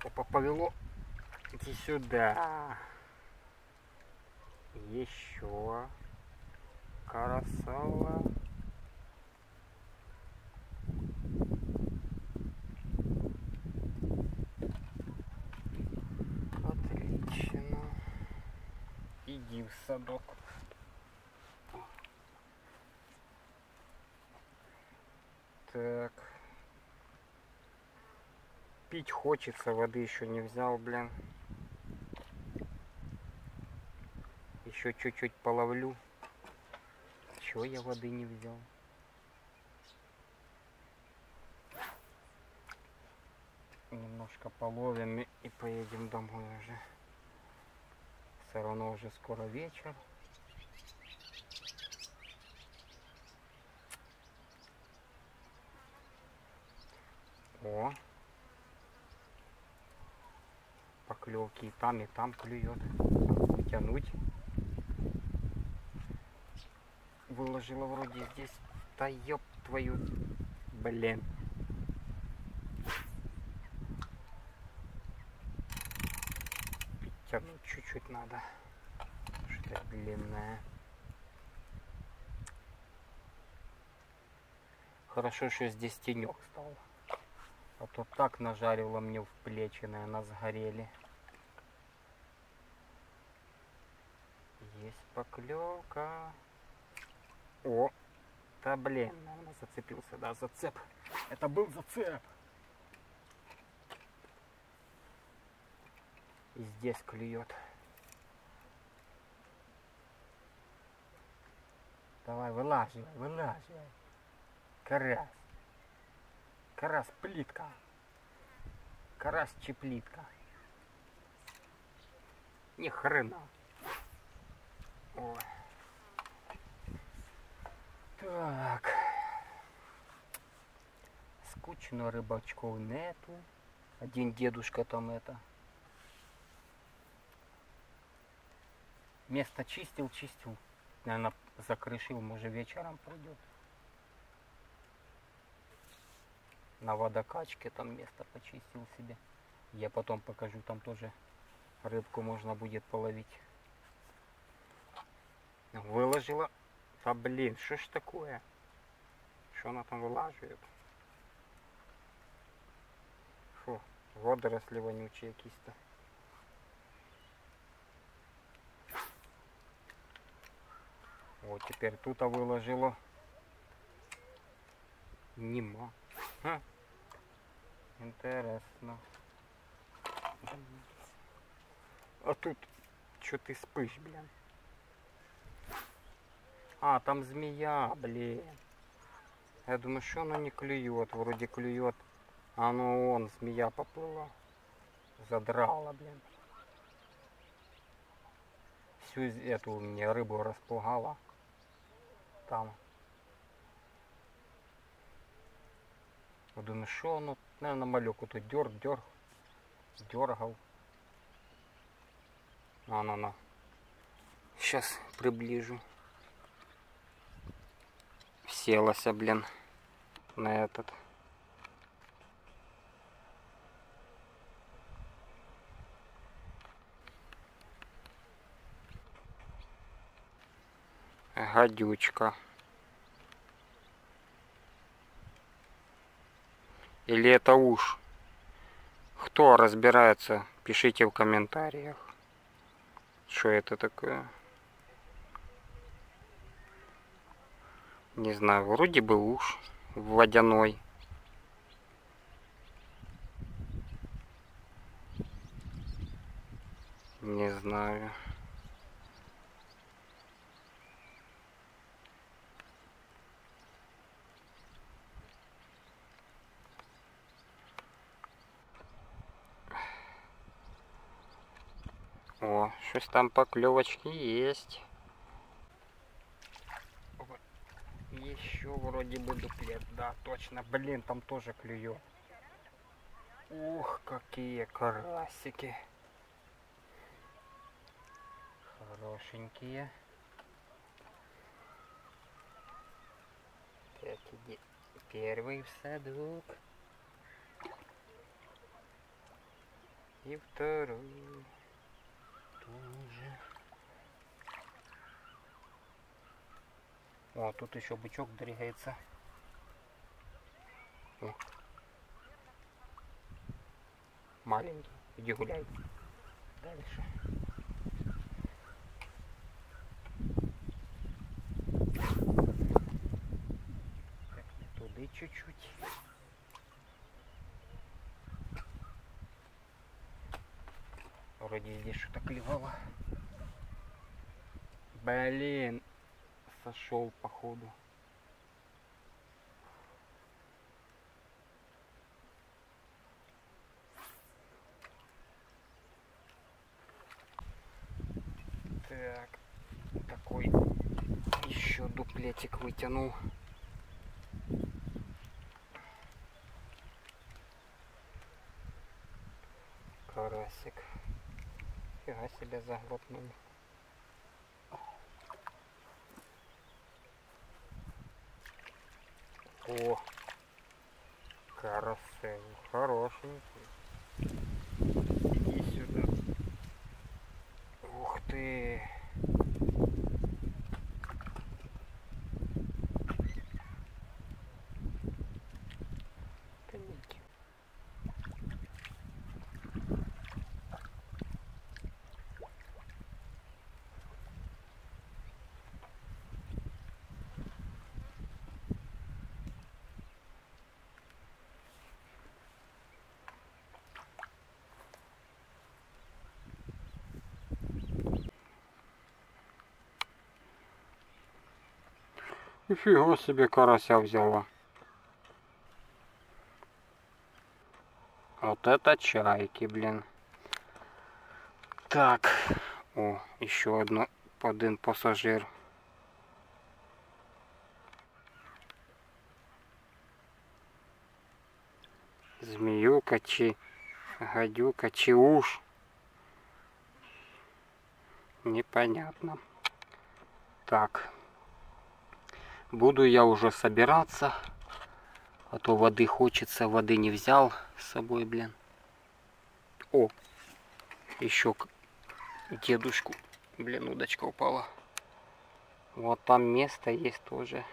Опа, повело. Иди сюда. Еще. Карасала. Отлично. Иди в садок. Так. Пить хочется, воды еще не взял, блин. Еще чуть-чуть половлю. Чего я воды не взял? Немножко половим и поедем домой уже. Все равно уже скоро вечер. О! Поклевки и там клюет. Тянуть. Выложила вроде здесь. Да ёб твою. Блин. Тянуть чуть-чуть надо. Что длинная. Хорошо, что здесь тенек стал. А то так нажарило мне в плечи, наверное, сгорели. Есть поклевка. О! Да блин, наверное, зацепился, да, зацеп. Это был зацеп. И здесь клюет. Давай, вылаживай, вылаживай. Карась. Карась плитка. Карась чеплитка. Ни хрена. Ой. Так. Скучно, рыбачков нету. Один дедушка там это. Место чистил. Наверное, закрышил, может вечером придет. На водокачке там место почистил себе. Я потом покажу, там тоже рыбку можно будет половить. Выложила. Да блин, что ж такое? Что она там вылаживает? Фу, водоросли вонючие кисто. Вот теперь тут выложила. Нема. Ха. Интересно. А тут что ты спишь, блин? А, там змея, блин. Я думаю, что она не клюет. Вроде клюет. А ну вон, змея поплыла. Задрала, блин. Всю эту мне рыбу распугала. Там. Я думаю, что оно, наверное, малюку тут дергал. На. Сейчас приближу. Селась, блин, на этот. Гадючка. Или это уж? Кто разбирается, пишите в комментариях. Что это такое? Не знаю, вроде бы уж водяной. Не знаю. О, что-то там поклевочки есть. Еще вроде бы дуплет, да, точно. Блин, там тоже клюет. Ух, какие карасики. Хорошенькие. Так, иди. Первый в садок. И второй тоже. О, тут еще бычок двигается. О. Маленький. Иди гуляй. Дальше. Так, туды чуть-чуть. Вроде здесь что-то клевало. Блин, сошел походу. Так, такой еще дуплетик вытянул. Карасик. Фига себе заглотнул. О, карасик хорошенький. Иди сюда. Ух ты. Тоненький. Нифига себе карася взяла. Вот это чайки, блин. Так. О, еще один пассажир. Змеюка, гадюка, уж. Непонятно. Так. Буду я уже собираться. А то воды хочется, воды не взял с собой, блин. О, еще дедушку. Блин, удочка упала. Вот там место есть тоже.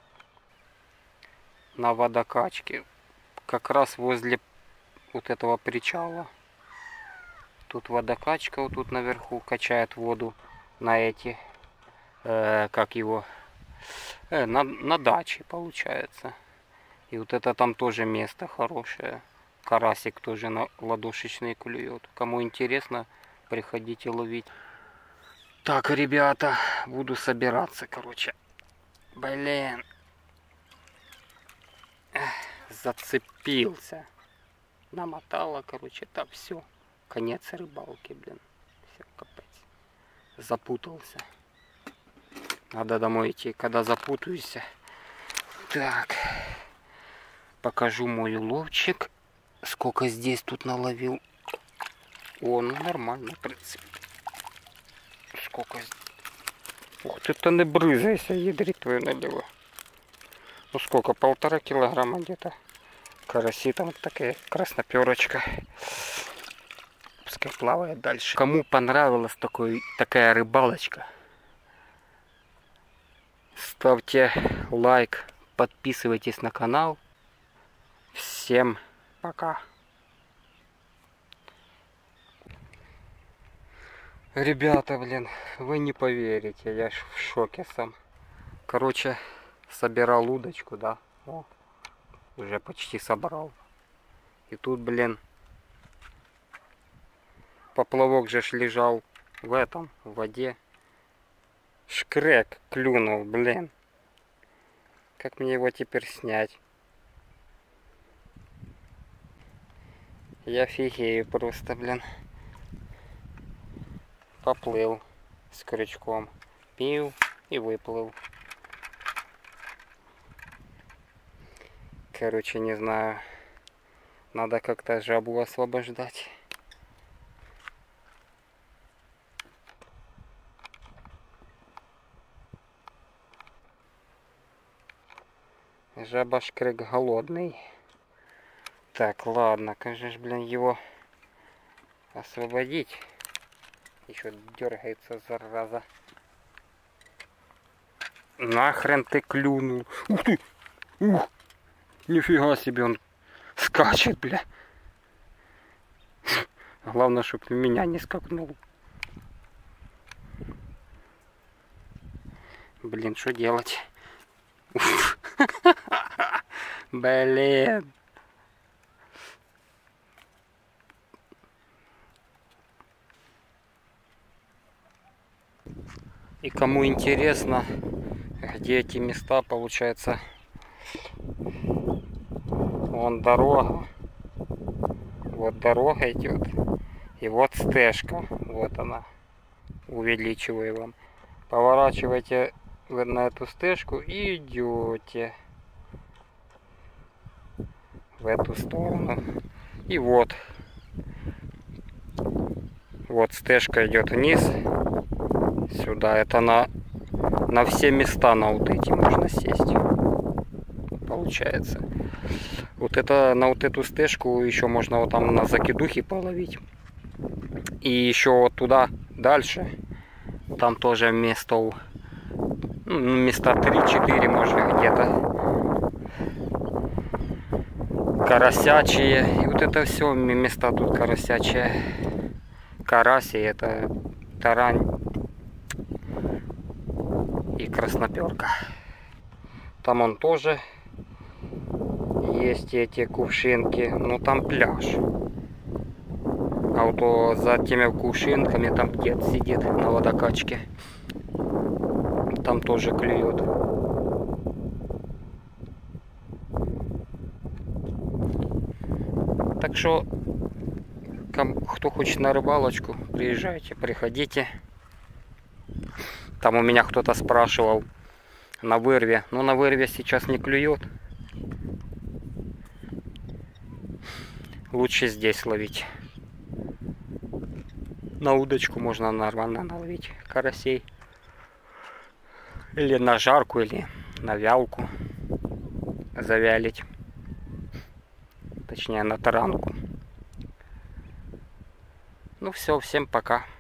На водокачке. Как раз возле вот этого причала. Тут водокачка, вот тут наверху качает воду на эти, как его, на даче получается. И вот это там тоже место хорошее. Карасик тоже на ладошечный клюет. Кому интересно, приходите ловить. Так, ребята, буду собираться, короче. Блин. Зацепился. Намотала, короче, так, все. Конец рыбалки, блин. Все, капец. Запутался. Надо домой идти, когда запутаюсь. Так. Покажу мой уловчик. Сколько здесь тут наловил. О, ну нормально, в принципе. Сколько здесь. Ух ты, то не брызайся, ядрить твою налево. Ну сколько, 1,5 килограмма где-то. Караси там такая красноперочка. Пускай плавает дальше. Кому понравилась такая рыбалочка, ставьте лайк, подписывайтесь на канал. Всем пока. Ребята, блин, вы не поверите, я ж в шоке сам. Короче, собирал удочку, да. О, уже почти собрал. И тут, блин, поплавок же ж лежал в воде. Шкрек клюнул, блин. Как мне его теперь снять? Я фигею просто, блин. Поплыл с крючком. Пил и выплыл. Короче, не знаю. Надо как-то жабу освобождать. Жаба шкрек голодный. Так, ладно, как же, блин, его освободить. Еще дергается, зараза. Нахрен ты клюнул. Ух ты! Ух! Нифига себе, он скачет, бля. Главное, чтобы меня не скакнул. Блин, что делать? Блин. И кому интересно, где эти места, получается, вон дорога, вот дорога идет, и вот стежка, вот она, увеличиваю вам. Поворачивайте вы на эту стежку и идете в эту сторону. И вот стежка идет вниз. Сюда. Это на все места на вот эти можно сесть. Получается. Вот это на вот эту стежку еще можно вот там на закидухи половить. И еще вот туда дальше. Там тоже места 3-4 может где-то. Карасячие. И вот это все места тут карасячие. Караси, это тарань и красноперка. Там он тоже есть эти кувшинки, но там пляж. А вот за теми кувшинками там дед сидит на водокачке. Там тоже клюет. Так что, кто хочет на рыбалочку, приезжайте, приходите. Там у меня кто-то спрашивал на вырве. Но на вырве сейчас не клюет. Лучше здесь ловить. На удочку можно нормально наловить карасей. Или на жарку, или на вялку завялить. Точнее, на таранку. Ну все, всем пока.